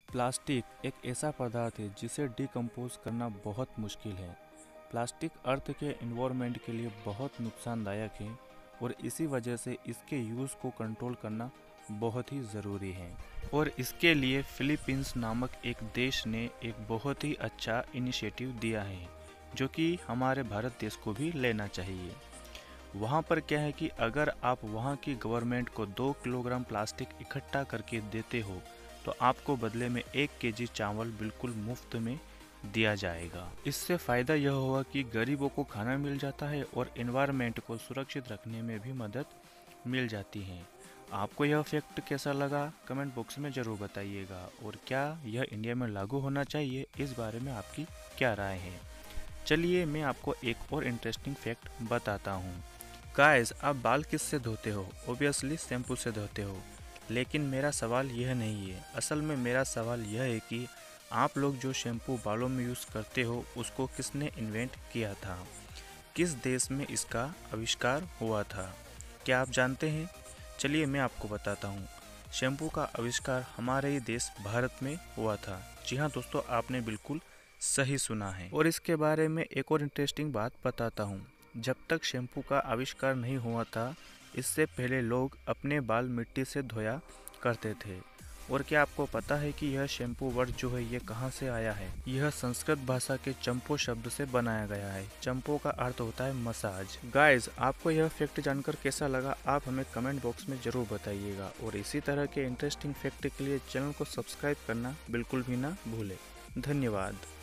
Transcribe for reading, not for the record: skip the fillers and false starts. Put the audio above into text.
Plastic एक ऐसा पदार्थ है जिसे डिकम्पोज करना बहुत मुश्किल है। प्लास्टिक अर्थ के एनवायरनमेंट के लिए बहुत नुकसानदायक है और इसी वजह से इसके यूज़ को कंट्रोल करना बहुत ही ज़रूरी है। और इसके लिए फिलीपींस नामक एक देश ने एक बहुत ही अच्छा इनिशिएटिव दिया है जो कि हमारे भारत देश को भी लेना चाहिए। वहाँ पर क्या है कि अगर आप वहाँ की गवर्नमेंट को 2 किलोग्राम प्लास्टिक इकट्ठा करके देते हो तो आपको बदले में 1 केजी चावल बिल्कुल मुफ्त में दिया जाएगा। इससे फ़ायदा यह हुआ कि गरीबों को खाना मिल जाता है और एनवायरनमेंट को सुरक्षित रखने में भी मदद मिल जाती है। आपको यह फैक्ट कैसा लगा कमेंट बॉक्स में ज़रूर बताइएगा, और क्या यह इंडिया में लागू होना चाहिए इस बारे में आपकी क्या राय है। चलिए मैं आपको एक और इंटरेस्टिंग फैक्ट बताता हूँ। गाइस, आप बाल किससे धोते हो? ऑब्वियसली शैम्पू से धोते हो। लेकिन मेरा सवाल यह नहीं है। असल में मेरा सवाल यह है कि आप लोग जो शैम्पू बालों में यूज़ करते हो उसको किसने इन्वेंट किया था? किस देश में इसका आविष्कार हुआ था? क्या आप जानते हैं? चलिए मैं आपको बताता हूँ। शैम्पू का आविष्कार हमारे ही देश भारत में हुआ था। जी हाँ दोस्तों, आपने बिल्कुल सही सुना है। और इसके बारे में एक और इंटरेस्टिंग बात बताता हूँ। जब तक शैम्पू का आविष्कार नहीं हुआ था, इससे पहले लोग अपने बाल मिट्टी से धोया करते थे। और क्या आपको पता है कि यह शैम्पू वर्ड जो है ये कहाँ से आया है? यह संस्कृत भाषा के चंपो शब्द से बनाया गया है। चंपो का अर्थ होता है मसाज। गाइज, आपको यह फैक्ट जानकर कैसा लगा आप हमें कमेंट बॉक्स में ज़रूर बताइएगा, और इसी तरह के इंटरेस्टिंग फैक्ट के लिए चैनल को सब्सक्राइब करना बिल्कुल भी ना भूलें। धन्यवाद।